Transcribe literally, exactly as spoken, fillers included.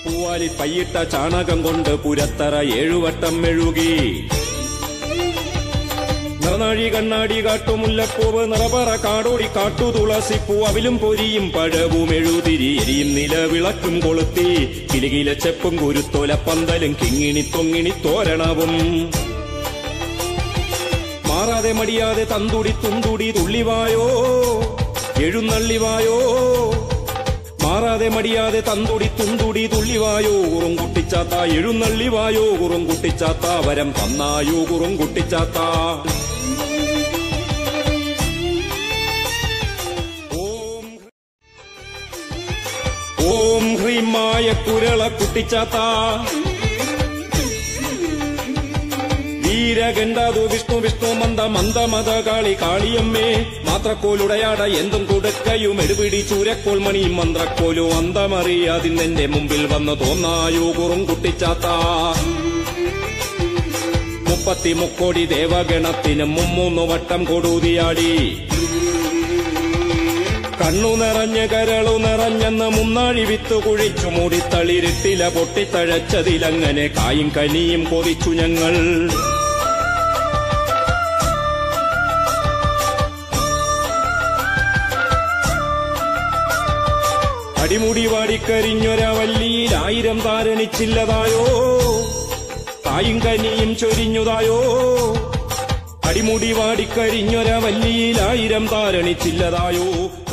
പൂവാലി പയ്യിട്ട ചാണകം കൊണ്ട് പുരത്തറ ഏഴുവട്ടം മെഴുകി. നിറനാഴി കണ്ണാടി കാട്ടുമുല്ലപ്പൂവ് നിറപറ കാടോടി കാട്ടു തുളസിപ്പൂ അവിലും പൊരിയും പഴവും എഴുതിരി എരിയും നിലവിളക്കും കൊളുത്തി കിലുകില ചെപ്പും കുരുത്തോല പന്തലും കിങ്ങിണി തൊങ്ങിണി തോരണവും മാറാതെ മടിയാതെ തന്തുടി തുന്തുടി തുള്ളിവായോ എഴുന്നള്ളിവായോ. മാറാതെ മടിയാതെ തന്തുടി തുന്തുടി തുള്ളിവായോ കുറുംകുട്ടിച്ചാത്ത എഴുന്നള്ളിവായോ കുറുംകുട്ടിച്ചാത്ത വരം തന്നായോ കുറുംകുട്ടിച്ചാത്ത. ഓം ഹ്രീമായ കുരള കുട്ടിച്ചാത്ത വീരഗണ്ടാതു വിഷ്ണു വിഷ്ണു മന്ദ മന്ദ മത കാളി കാളിയമ്മേ മാത്രക്കോലുടയാട എന്തും കൊടുക്കയും എടുപിടി ചൂരക്കോൾ മണിയും മന്ത്രക്കോലു അന്തമറിയാതിന്നെന്റെ മുമ്പിൽ വന്ന് തോന്നായോ കുറുംകുട്ടിച്ചാത്ത. മുപ്പത്തി മുക്കോടി ദേവഗണത്തിന് മുമ്മൂന്നു വട്ടം കൊടുതിയാടി കണ്ണു നിറഞ്ഞ് കരളു നിറഞ്ഞെന്ന് മുന്നാഴി വിത്തു കുഴിച്ചു മൂടി തളിരിട്ടില പൊട്ടിത്തഴച്ചതിലങ്ങനെ കായും കനിയും കൊതിച്ചു ഞങ്ങൾ. അടിമുടി വാടിക്കരിഞ്ഞൊരാ വല്ലിയിൽ ആയിരം താരണിച്ചില്ലതായോ കായും കനിയും ചൊരിഞ്ഞുതായോ. അടിമുടി വാടിക്കരിഞ്ഞൊരാ വല്ലിയിൽ ആയിരം താരണിച്ചില്ലതായോ